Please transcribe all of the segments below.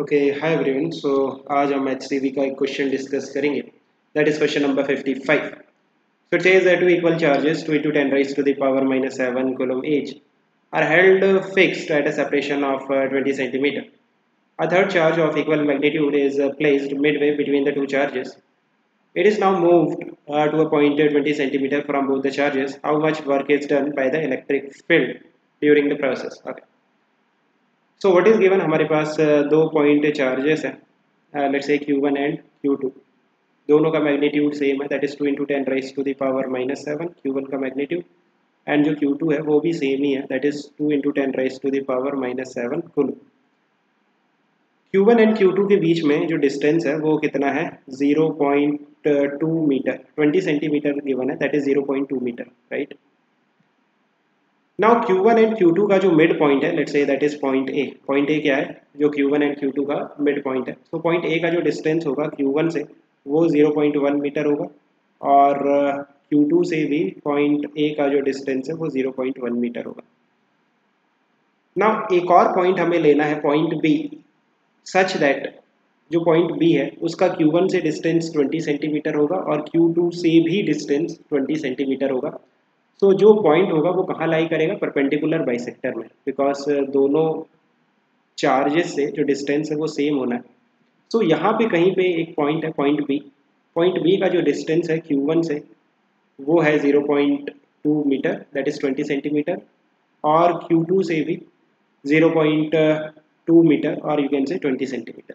Okay hi everyone. सो आज हम HCV का एक क्वेश्चन डिस्कस करेंगे, that is question number 55. So it says that two equal charges 2 into 10 raised to the power minus 7 coulomb each are held fixed at a separation of 20 centimeter. A third charge of equal magnitude is placed midway between the two charges. It is now moved to a point 20 centimeter from both the charges. How much work is done by the electric field during the process? Okay. So what is given, हमारे पास दो point charges हैं, let's say Q1 and Q2. दोनों का magnitude same है, that is 2 into 10 raise to the power minus 7 Q1 का magnitude, and जो Q2 है वो भी सेम ही है, that is 2 into 10 raise to the power minus 7 coulomb. Q1 and Q2 के बीच में जो डिस्टेंस है वो कितना है, 0.2 मीटर, 20 सेंटीमीटर गिवन है, that is 0.2 metre, right. Now Q1 and Q2 का जो मिड पॉइंट है, let's say that is point A. Point A क्या है, जो Q1 एंड Q2 का मिड पॉइंट है. सो पॉइंट ए का जो डिस्टेंस होगा Q1 से वो 0.1 मीटर होगा, और Q2 से भी पॉइंट ए का जो डिस्टेंस है वो 0.1 मीटर होगा. नाउ एक और पॉइंट हमें लेना है, पॉइंट बी, सच दैट जो पॉइंट बी है उसका Q1 से डिस्टेंस 20 सेंटीमीटर होगा और Q2 से भी डिस्टेंस 20 सेंटीमीटर होगा. तो जो पॉइंट होगा वो कहाँ लाई करेगा, परपेंडिकुलर बाइसेक्टर में, बिकॉज दोनों चार्जेस से जो डिस्टेंस है वो सेम होना है. सो यहाँ पे कहीं पे एक पॉइंट है, पॉइंट बी. पॉइंट बी का जो डिस्टेंस है Q1 से वो है 0.2 मीटर, दैट इज 20 सेंटीमीटर, और Q2 से भी 0.2 मीटर, और यू कैन से 20 सेंटीमीटर.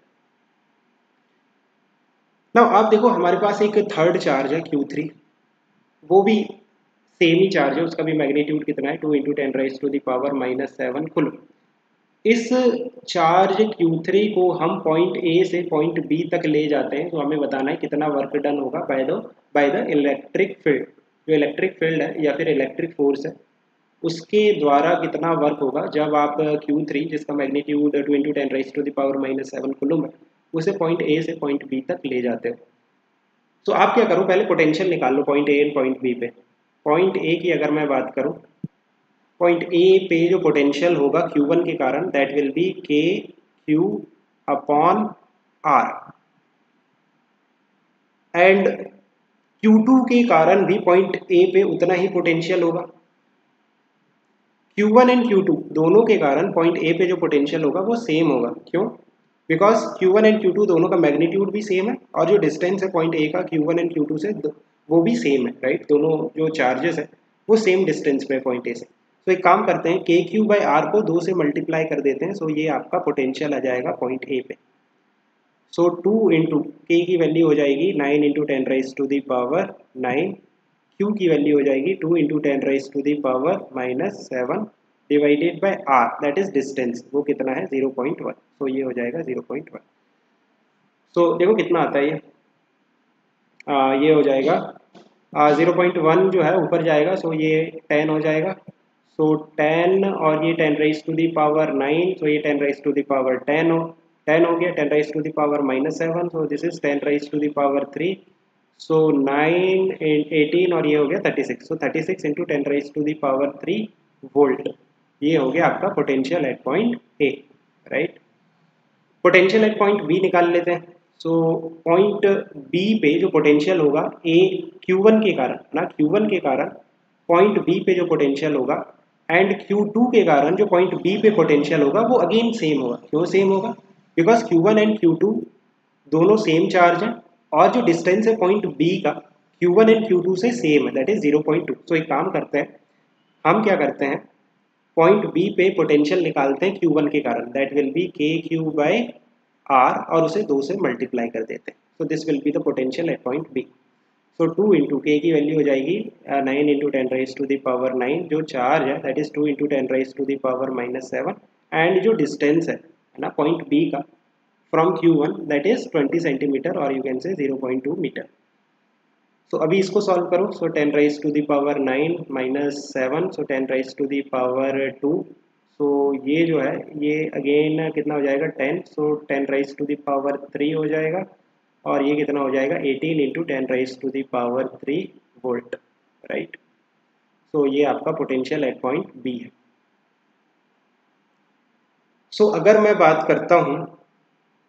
नाउ आप देखो हमारे पास एक थर्ड चार्ज है Q3, वो भी सेम ही चार्ज है, उसका भी मैग्नीट्यूड कितना है, 2 into 10 raise to the power minus 7 coulomb. इस चार्ज Q3 को हम पॉइंट ए से पॉइंट बी तक ले जाते हैं, तो हमें बताना है कितना वर्क डन होगा बाय द इलेक्ट्रिक फील्ड. जो इलेक्ट्रिक फील्ड है या फिर इलेक्ट्रिक फोर्स है उसके द्वारा कितना वर्क होगा जब आप Q3 जिसका magnitude 2 into 10 raise to the power minus 7 coulomb है उसे पॉइंट ए से पॉइंट बी तक ले जाते हो. तो आप क्या करो, पहले पोटेंशियल निकाल लो point A and point B पे. पॉइंट ए की अगर मैं बात करूं, पॉइंट ए पे जो पोटेंशियल होगा Q1 के कारण, that will be K Q upon R, and Q2 के कारण भी पॉइंट ए पे उतना ही पोटेंशियल होगा. Q1 एंड Q2 दोनों के कारण पॉइंट ए पे जो पोटेंशियल होगा वो सेम होगा. क्यों? बिकॉज Q1 एंड Q2 दोनों का मैग्नीट्यूड भी सेम है, और जो डिस्टेंस है पॉइंट ए का Q1 एंड Q2 से वो भी सेम है, राइट. दोनों जो चार्जेस है वो सेम डिस्टेंस पे पॉइंट ए से. तो एक काम करते हैं, के क्यू बाई आर को 2 से मल्टीप्लाई कर देते हैं. सो ये आपका पोटेंशियल आ जाएगा पॉइंट ए पे. सो 2 इंटू के की वैल्यू हो जाएगी 9 into 10 raise to the power 9, Q की वैल्यू हो जाएगी 2 into 10 raise to the power minus 7 divided by R, that is distance, वो कितना है 0.1. सो ये हो जाएगा 0.1. सो देखो कितना आता है ये हो जाएगा 0.1 जो है ऊपर जाएगा, सो ये 10 हो जाएगा. सो 10 और ये 10 raise to the power 9, so ये 10 राइज टू दी पावर 10 हो गया, 10 raise to the power minus 7, so this is 10 raise to the power 3. So 9 18 और ये हो गया 36, so 36 into 10 raise to the power 3 volt. ये हो गया आपका potential at point A, right. Potential at point B निकाल लेते हैं. सो पॉइंट बी पे जो पोटेंशियल होगा ए Q1 के कारण ना, Q1 के कारण पॉइंट बी पे जो पोटेंशियल होगा, एंड Q2 के कारण जो पॉइंट बी पे पोटेंशियल होगा वो अगेन सेम होगा. क्यों सेम होगा? बिकॉज Q1 एंड Q2 दोनों सेम चार्ज हैं, और जो डिस्टेंस है पॉइंट बी का Q1 एंड Q2 से सेम है, दैट इज 0.2. सो एक काम करते हैं, हम क्या करते हैं, पॉइंट बी पे पोटेंशियल निकालते हैं Q1 के कारण, that will be K Q by R, और उसे 2 से मल्टीप्लाई कर देते हैं. So this will be the potential at point B. So 2 into K की वैल्यू हो जाएगी 9 into 10 raise to the power 9, जो चार्ज है that is 2 into 10 raise to the power minus 7, and जो डिस्टेंस है ना पॉइंट बी का from Q1 that is 20 centimetre, और you can say 0.2 metre. So अभी इसको सॉल्व करो. So 10 raise to the power 9 minus 7, so 10 raise to the power 2. So ये जो है ये अगेन कितना हो जाएगा 10, so 10 raise to the power 3 हो जाएगा, और ये कितना हो जाएगा 18 into 10 raise to the power 3 volt, right. So ये आपका पोटेंशियल एट पॉइंट बी है. सो अगर मैं बात करता हूँ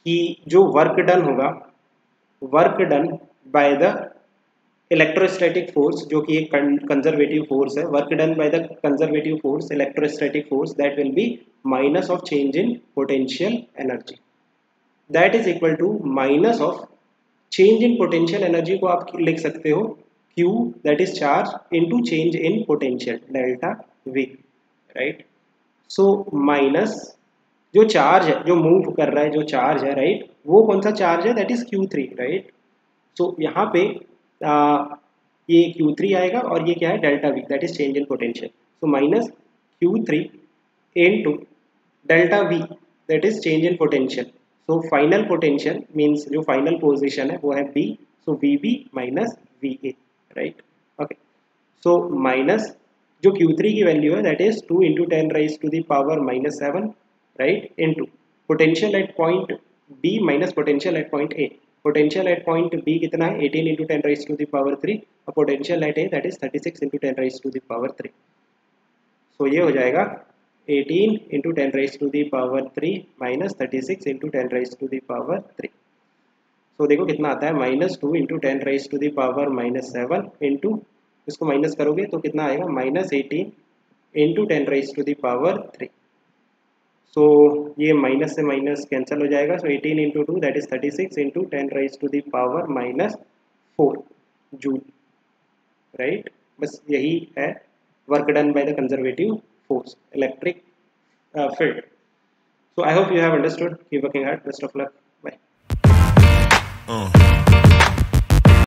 कि जो वर्क डन होगा, work done by the electrostatic force, जो कि एक कंजर्वेटिव फोर्स है, work done by the conservative force electrostatic force that will be minus of change in potential energy, that is equal to minus of change in potential energy को आप लिख सकते हो Q दैट इज charge into change in potential delta V, right. So minus जो charge है, जो मूव कर रहा है, जो चार्ज है, राइट, वो कौन सा चार्ज है, दैट इज Q3, राइट। सो यहाँ पे ये Q3 आएगा और ये क्या है, delta V that is change in potential. So minus Q3 into delta V that is change in potential. So final potential means जो फाइनल पोजिशन है वो है B, so VB minus VA, right. Okay, so minus जो Q3 की value है that is 2 into 10 raise to the power minus 7, right, into potential at point B minus potential at point A। Potential at point B कितना है, 18 into 10 raise to the power 3, और potential at A that is 36 into 10 raise to the power 3। So ये हो जाएगा 18 into 10 raise to the power 3 minus 36 into 10 raise to the power 3। So देखो कितना आता है, minus 2 into 10 raise to the power minus 7 into, इसको minus करोगे तो कितना आएगा, minus 18 into 10 raise to the power 3। So ये माइनस से माइनस कैंसिल हो जाएगा। So 18 into 2 that is 36 into 10 raise to the power minus 4 joule, right. बस यही है work done by the conservative force electric field. So I hope you have understood. Keep working hard. Best of luck. Bye.